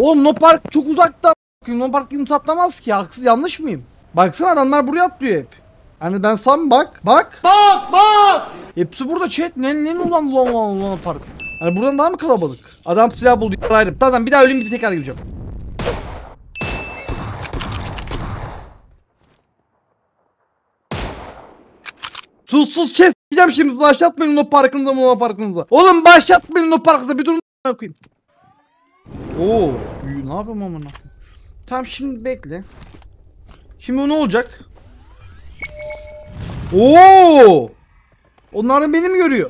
Oğlum no park çok uzakta. No park kimse atlamaz ki. Haksız, yanlış mıyım? Baksana adamlar buraya atlıyor hep. Hani ben sam bak. Bak. Hepsi burada chat. Ne ulan Luna Park. Hani buradan daha mı kalabalık? Adam silah buldu. Ayrım. Tamam bir daha öleyim bir tekrar gireceğim. Sus chat. Gideceğim şimdi. Başlatmayın Luna Park'ınıza. Oğlum başlatmayın Luna Park'ınıza. Bir durun koyayım. Oo, ne yapayım amına? Tamam şimdi bekle. Şimdi ne olacak? Oo! Onlar beni mi görüyor?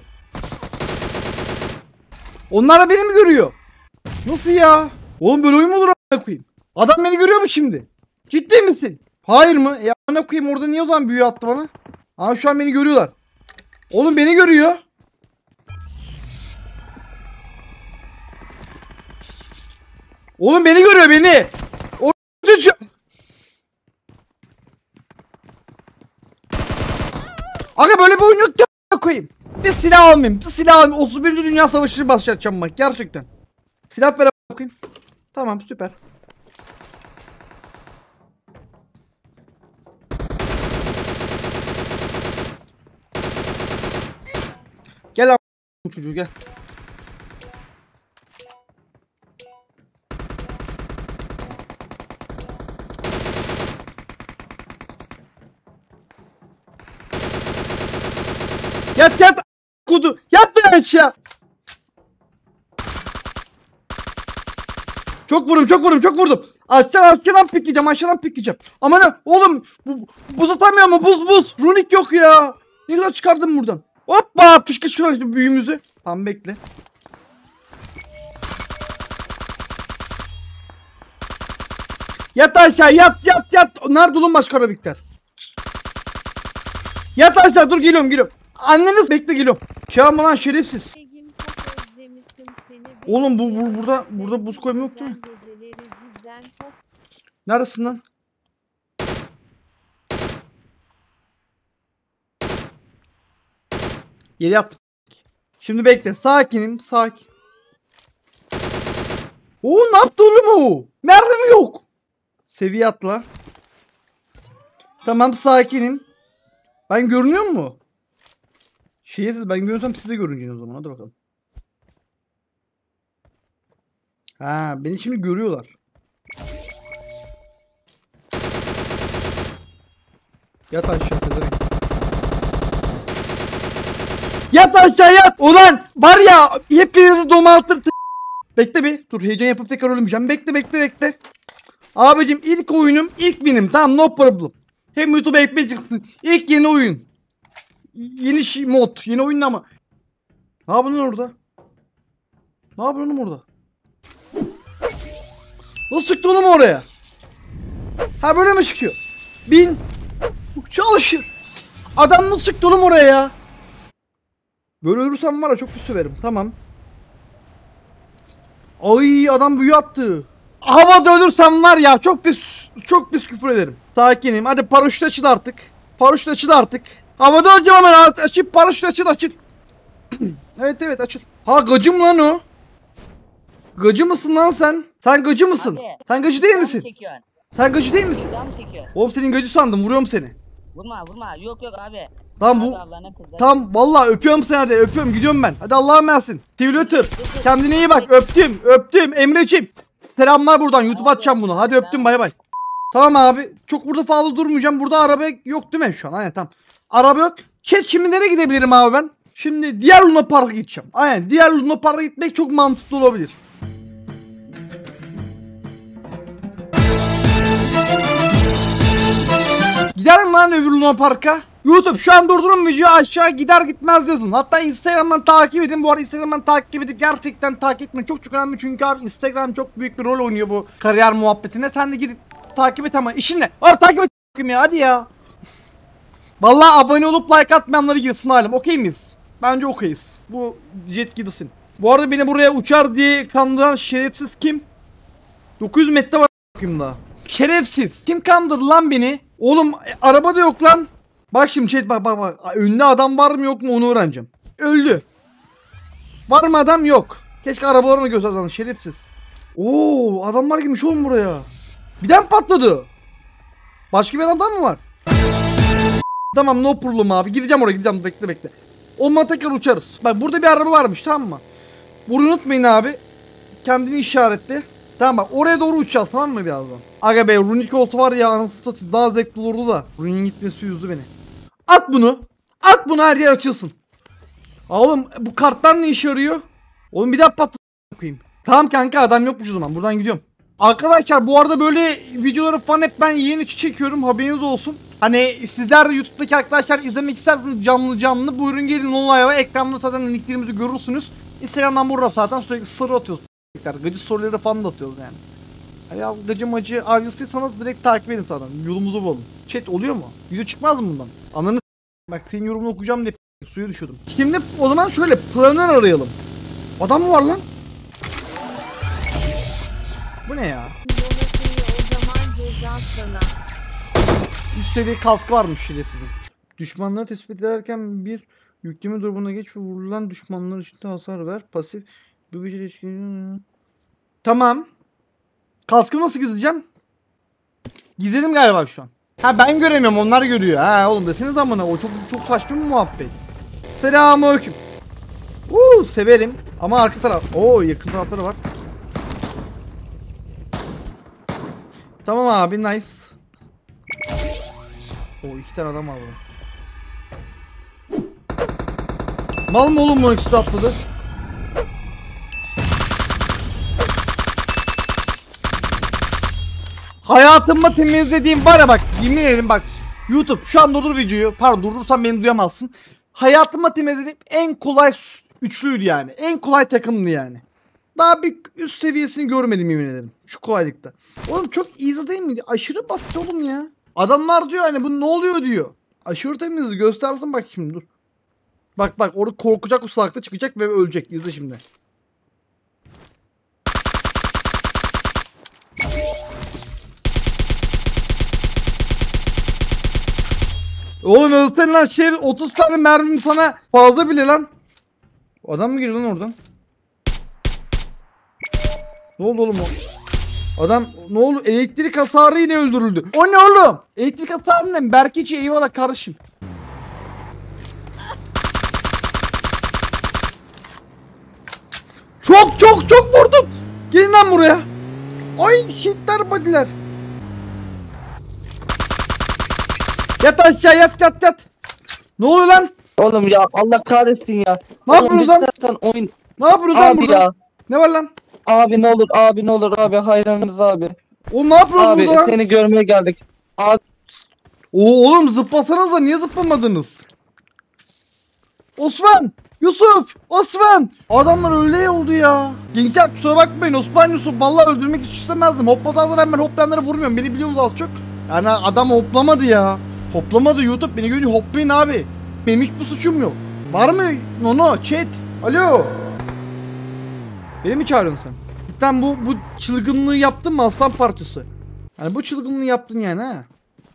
Onlar beni mi görüyor? Nasıl ya? Oğlum böyle oyun mu olur amına koyayım? Adam beni görüyor mu şimdi? Ciddi misin? Hayır mı? Amına koyayım orada niye o zaman büyü attı bana? Aa şu an beni görüyorlar. Oğlum beni görüyor. Oğlum beni görüyor beni. O Aga böyle bir oyun yok ya koyayım. Bir silah almayayım. 31. Dünya Savaşı'nı başlatacağım bak gerçekten. Silah ver bakayım. Tamam süper. Gel bu çocuğu gel. Yat kudu. Yat lan aşağı. Çok vurdum. Aşağıdan pikleyeceğim. Aman oğlum buz atamıyor mu? Buz. Runik yok ya. Ne kadar çıkardım buradan. Hoppa şurası büyüğümüzü. Tamam bekle. Yat aşağı yat. Nerede oğlum başka arabikler? Yat aşağı dur geliyorum. Anneniz bekle geliyorum. Çağırma lan şerefsiz. Oğlum burada buz koyma yok değil mi? Neredesin lan? Yere attım. Şimdi bekle. Sakin. Oo ne yaptı oğlum o? Nerede mi yok? Seviye atla. Tamam sakinim. Ben görünüyor mu? Ben görüyorsam siz de görüneceğiniz o zaman. Hadi bakalım. Ha beni şimdi görüyorlar. Yat aşağı pezevenk. Yat aşağı yat. Ulan var ya hepinizi domaltır. Bekle bir. Dur heyecan yapıp tekrar ölmeyeceğim. Bekle. Abicim ilk oyunum ilk benim. Tamam no problem. Hem YouTube'a ekmek çıksın. İlk yeni oyun. Yeni mod. Yeni oyun ama. Ne yapıyorsun orada? Nasıl çıktı oğlum oraya? Ha böyle mi çıkıyor? Bin. Çalışır. Adam nasıl çıktı oğlum oraya ya? Böyle ölürsem var ya çok pis söverim. Tamam. Ay adam büyü attı. Havada ölürsem var ya çok pis küfür ederim. Sakinim. Hadi paraşüt açıl artık. Havada öleceğim hemen. Açıl paraşüt açıl. Evet açıl. Ha gacım lan o. Gacı mısın lan sen? Sen gacı mısın? Abi, sen gacı değil misin? Sen gacı değil misin? Oğlum senin gacı sandım. Vuruyorum seni. Vurma. Yok abi. Tamam bu. Tamam vallahi öpüyorum seni hadi. Öpüyorum gidiyorum ben. Hadi Allah'a emanetsin. Twitter. Kendine iyi bak. Öptüm. Emreciğim. Selamlar buradan. YouTube atacağım bunu. Hadi öptüm bay bay. Tamam abi. Çok burada fazla durmayacağım. Burada araba yok değil mi şu an? Aynen tamam. Araba yok. Şimdi nereye gidebilirim abi ben? Şimdi diğer Luna Park'a gideceğim. Aynen diğer Luna Park'a gitmek çok mantıklı olabilir. Giderim lan öbür Luna Park'a. YouTube şu an durdurun videoyu aşağı gider gitmez yazın. Hatta Instagram'dan takip edin. Bu arada Instagram'dan takip edip gerçekten takip etmeyin. Çok önemli çünkü abi Instagram çok büyük bir rol oynuyor bu kariyer muhabbetinde. Sen de gidip takip et ama işin ne? Abi takip et ya hadi ya. Vallahi abone olup like atmayanları girsin halim. Okey miyiz? Bence okeyiz. Bu jet gibisin. Bu arada beni buraya uçar diye kandıran şerefsiz kim? 900 metre var bakayım daha. Şerefsiz. Kim kandırdı lan beni? Oğlum araba da yok lan. Bak şimdi chat bak. Önünde adam var mı yok mu onu öğreneceğim. Öldü. Var mı adam yok. Keşke arabalarını göstersen şerefsiz. Oo, adamlar girmiş oğlum buraya. Birden patladı. Başka bir adam mı var? Tamam, no problem abi. Gideceğim oraya, gideceğim. Bekle. Onunla tekrar uçarız. Bak burada bir araba varmış, tamam mı? Burayı unutmayın abi. Kendini işaretle. Tamam bak, oraya doğru uçacağız, tamam mı birazdan? Aga be, runik olsa var ya, anasını satayım, daha zevkli olurdu da. Runik'in gitmesi üzdü beni. At bunu. At bunu, her yer açılsın. Oğlum bu kartlar ne işe yarıyor? Oğlum bir daha koyayım. Tamam kanka, adam yokmuş o zaman, buradan gidiyorum. Arkadaşlar bu arada böyle videoları falan hep ben yeni çekiyorum, haberiniz olsun. Hani sizler de YouTube'daki arkadaşlar izlemek isterseniz canlı buyurun gelin online'a, ekranda zaten linklerimizi görürsünüz. Instagram'dan burada zaten sürekli story atıyoruz. Gıcı storyleri falan da atıyoruz yani. Ya gıcı macı avcısıysanız direkt takip edin zaten, yolumuzu bulun. Chat oluyor mu? Video çıkmaz mı bundan? Ananı bak, senin yorumunu okuyacağım diye suya düşüyordum. Şimdi o zaman şöyle planör arayalım. Adam mı var lan? Bu ne ya? O zaman ceza sana. Üst seviye kaskı varmış şerefsizin. Düşmanları tespit ederken bir yükleme durumuna geç ve vurulan düşmanlar için de hasar ver. Pasif. Bu bir ilişki. Tamam. Kaskı nasıl gizleyeceğim? Gizledim galiba şu an. Ha ben göremiyorum, onlar görüyor. Ha oğlum deseniz amına, o çok saçma bir muhabbet. Selamünaleyküm. Severim ama arka taraf. Yakın tarafları var. Tamam abi, nice. İki tane adam var burada. Mal mı oğlum bu, ikisi atladı. Hayatımda temizlediğim var ya bak, yemin ederim bak. YouTube şu an durdur videoyu. Pardon, durdursan beni duyamazsın. Hayatımda temizlediğim en kolay üçlüydü yani. En kolay takımdı yani. Daha bir üst seviyesini görmedim yemin ederim. Şu kolaylıkta. Oğlum çok easy değil miydi? Aşırı basit oğlum ya. Adamlar diyor hani bu ne oluyor diyor. Aşırı temiz, göstersin bak şimdi, dur. Bak orada korkacak, o salakta çıkacak ve ölecek. İzle şimdi. Oğlum ölsen lan, 30 tane mermim sana fazla bile lan. Adam mı geliyor lan oradan? Ne oldu oğlum o? Adam ne oldu? Elektrik hasarı ile öldürüldü. O ne oğlum? Elektrik hasarı ne? Berkeci eyvallah kardeşim. Çok vurdum. Gelin lan buraya. Ay shitler bodyler. Yat aşağı, yat. Ne oluyor lan? Oğlum ya Allah kahretsin ya. Ne yapıyorsunuz lan? Zaten oyun. Ne yapıyorsunuz lan Abi burada? ya. Ne var lan? Abi ne olur abi hayranınız abi. Oğlum ne yapıyorsunuz Abi burada lan? seni görmeye geldik. Abi Oğlum zıplasanız da niye zıplamadınız? Osman! Yusuf! Osman! Adamlar öyle oldu ya. Gençler kusura bakmayın, Osman Yusuf vallahi öldürmek hiç istemezdim. Hoplatanlar hemen hoplayanlara vurmuyorum. Beni biliyorsunuz az çok. Yani adam hoplamadı ya. Hoplamadı, YouTube beni görünce hoplayın abi. Benim hiçbir suçum yok. Var mı? Nono, chat. Alo. Beni mi çağırıyorsun sen? Cidden bu çılgınlığı yaptın mı Aslan Partisi? Yani bu çılgınlığı yaptın yani ha.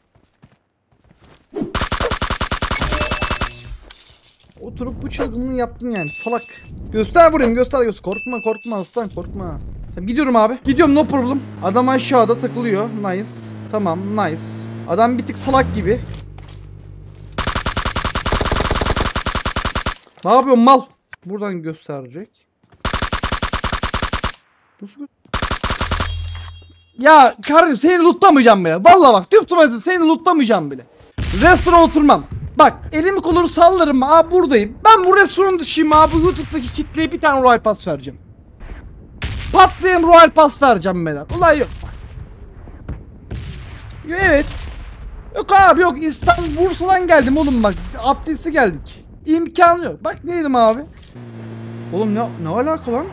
Oturup bu çılgınlığı yaptın yani salak. Göster vurayım, göster. Korkma aslan, korkma. Tamam, gidiyorum abi. Gidiyorum, no problem. Adam aşağıda takılıyor. Nice. Tamam, nice. Adam bir tık salak gibi. Ne yapıyorsun mal? Buradan gösterecek. Ya kardeşim seni lootlamayacağım bile. Vallahi bak tüm seni lootlamayacağım bile. Restorana oturmam. Bak elimi kolumu sallarım abi, buradayım. Ben bu restoran dışıyım abi, YouTube'daki kitleye bir tane Royal Pass vereceğim. Patlayayım Royal Pass vereceğim beyler. Olay yok. Evet. Yok abi yok, İstanbul Bursa'dan geldim oğlum bak. Abdesti geldik. İmkanı yok. Bak neydim abi. Oğlum ne alaka lan?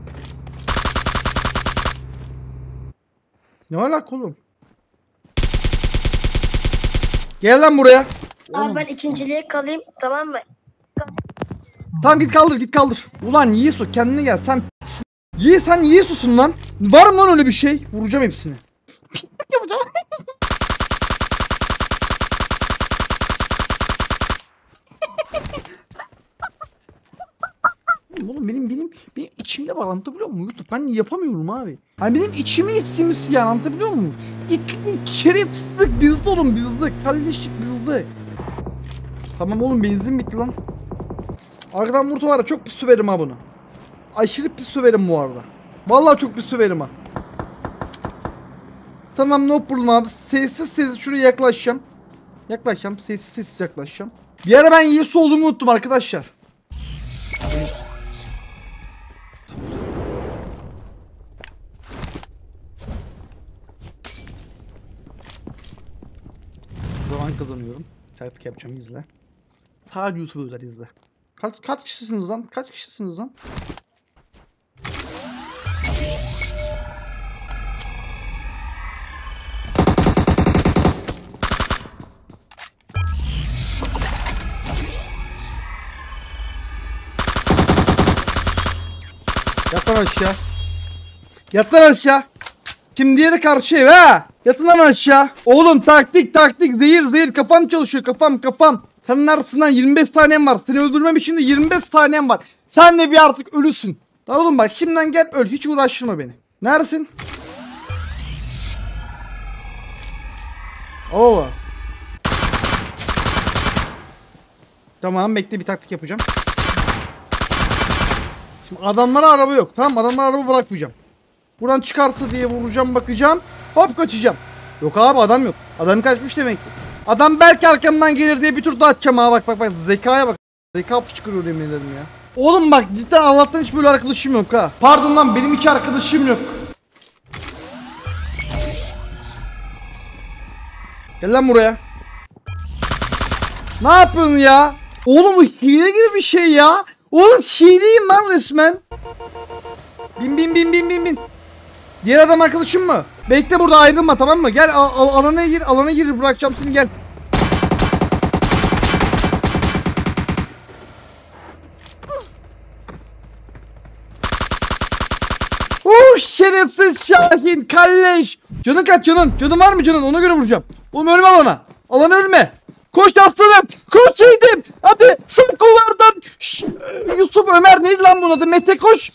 Ne alaka oğlum? Gel lan buraya. Abi ben ikinciliğe kalayım, tamam mı? Tamam git kaldır. Ulan Yiğisu kendine gel sen. Sen Yiğisu'sun lan. Var mı lan öyle bir şey? Vuracağım hepsini. Yapacağım. Oğlum benim içimde var, anlatabiliyor muyum YouTube? Ben yapamıyorum abi. Hani benim içime içsimiz yani, anlatabiliyor muyum? İtlik, şerefsizlik bizde oğlum, bizde. Kalleşlik bizde. Tamam oğlum, benzin bitti lan. Arkadan vurtu var ya, çok pis söverim ha bunu. Aşırı pis söverim bu arada. Vallahi çok pis söverim ha. Tamam, no problem abi. Sessiz şuraya yaklaşacağım. Yaklaşacağım, sessiz yaklaşacağım. Bir ara ben Yesu olduğumu unuttum arkadaşlar. Zaman kazanıyorum. Taktik yapacağım, izle. Ta Yusuf'u özel izle. Kaç kişisiniz lan? Kaç kişisiniz lan? Yat lan aşağı. Yat lan aşağı. Kim diğeri karşı ev ha? Yatın lan aşağı. Oğlum taktik zehir kafam çalışıyor, kafam. Senin arasından 25 tanem var. Seni öldürmem için de 25 tanem var. Sen de bir artık ölüsün. Tamam oğlum, bak şimdiden gel öl, hiç uğraştırma beni. Neredesin? Oo. Tamam, bekle, bir taktik yapacağım. Şimdi adamlara araba yok. Tamam, adamlara araba bırakmayacağım. Buradan çıkarsa diye vuracağım, bakacağım. Hop, kaçacağım. Yok abi, adam yok. Adam kaçmış demek ki. Adam belki arkamdan gelir diye bir tur daha atacağım ha, bak. Zekaya bak. Zeka fışkırıyor yemin ederim ya. Oğlum bak, cidden Allah'tan hiç böyle arkadaşım yok ha. Pardon lan, benim hiç arkadaşım yok. Gel lan buraya. Ne yapıyorsun ya? Oğlum bu hile gibi bir şey ya. Oğlum hileyim lan resmen. Bin. Diğer adam arkadaşım mı? Bekle burada, ayrılma, tamam mı? Gel alana gir, bırakacağım seni, gel. Şerefsiz Şahin, kalleş. Canın kaç, canın var mı canın, ona göre vuracağım. Oğlum ölme alana ölme. Koş aslanım, koş yiğidim. Hadi sın kollardan. Yusuf, Ömer, neydi lan bunun adı? Mete, koş.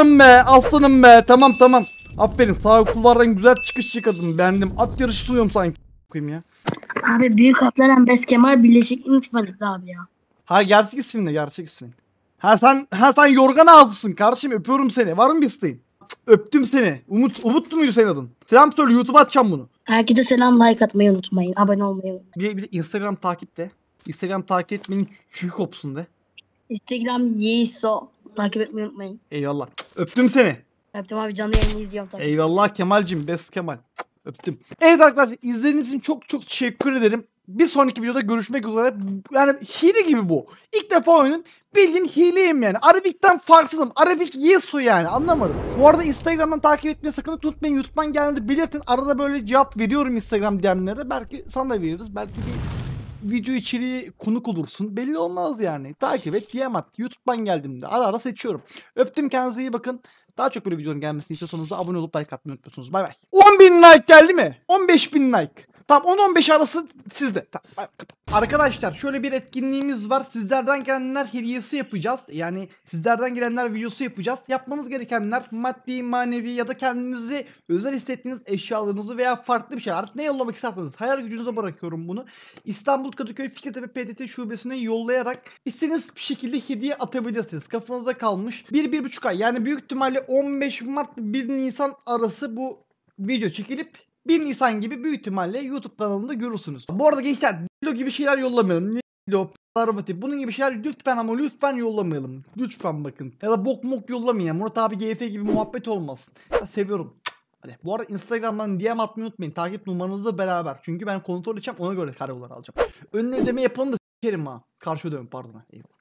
Aslanım be, tamam. Aferin, sağ kulvardan güzel çıkış çıkardım, beğendim. At yarışı sunuyorum sanki. Koyayım ya. Abi büyük hatlarla Bes Kemal Birleşik İntifanik'te abi ya. Ha, gerçek ismin ne, gerçek ismin? Ha sen yorgan ağzısın kardeşim, öpüyorum seni. Var mı bir isteğin? Öptüm seni. Umut muydu senin adın? Selam söyle, YouTube'a atacağım bunu. Herkese selam, like atmayı unutmayın. Abone olmayı unutmayın. Bir de Instagram takip de. Instagram takip etmenin çükü kopsun de. Instagram Yeso. Takip etmeyi unutmayın. Eyvallah. Öptüm seni. Öptüm abi, canlı yayını izliyorum tabii. Eyvallah Kemal'cim. Best Kemal. Öptüm. Evet arkadaşlar, izlediğiniz için çok teşekkür ederim. Bir sonraki videoda görüşmek üzere. Yani hile gibi bu. İlk defa oyunun, bildiğin hileyim yani. Arabik'ten farksızım. Arabik Yesu yani, anlamadım. Bu arada Instagram'dan takip etmeyi sakın unutmayın. YouTube'dan geldiğinde belirtin. Arada böyle cevap veriyorum Instagram DM'lerde. Belki sana da veririz. Belki bir video içeriği konuk olursun. Belli olmaz yani. Takip et, DM at. YouTube'dan geldiğimde ara seçiyorum. Öptüm, kendinize iyi bakın. Daha çok böyle videoların gelmesini istiyorsanız da abone olup like atmayı unutmuyorsunuz. Bay bay. 10.000 like geldi mi? 15.000 like. Tamam, 10-15 arası sizde. Tamam, arkadaşlar şöyle bir etkinliğimiz var. Sizlerden gelenler hediyesi yapacağız. Yani sizlerden gelenler videosu yapacağız. Yapmanız gerekenler maddi, manevi ya da kendinizi özel hissettiğiniz eşyalarınızı veya farklı bir şey. Artık ne yollamak isterseniz hayal gücünüze bırakıyorum bunu. İstanbul Kadıköy Fikirtepe PTT şubesine yollayarak istediğiniz bir şekilde hediye atabilirsiniz. Kafanıza kalmış. 1-1,5 ay, yani büyük ihtimalle 15 Mart 1 Nisan arası bu video çekilip 1 Nisan gibi büyük ihtimalle YouTube kanalında görürsünüz. Bu arada gençler, video gibi şeyler yollamayalım. Ne video, arabati, bunun gibi şeyler lütfen ama lütfen yollamayalım. Lütfen bakın. Ya da bok mok yollamayın. Murat abi GF gibi muhabbet olmasın. Ya seviyorum. Hadi. Bu arada Instagram'dan DM atmayı unutmayın. Takip numaranızla beraber. Çünkü ben kontrol edeceğim, ona göre kargolar alacağım. Önüne ödeme yapalım da s**erim ha. Karşı ödeme, pardon. Eyvallah.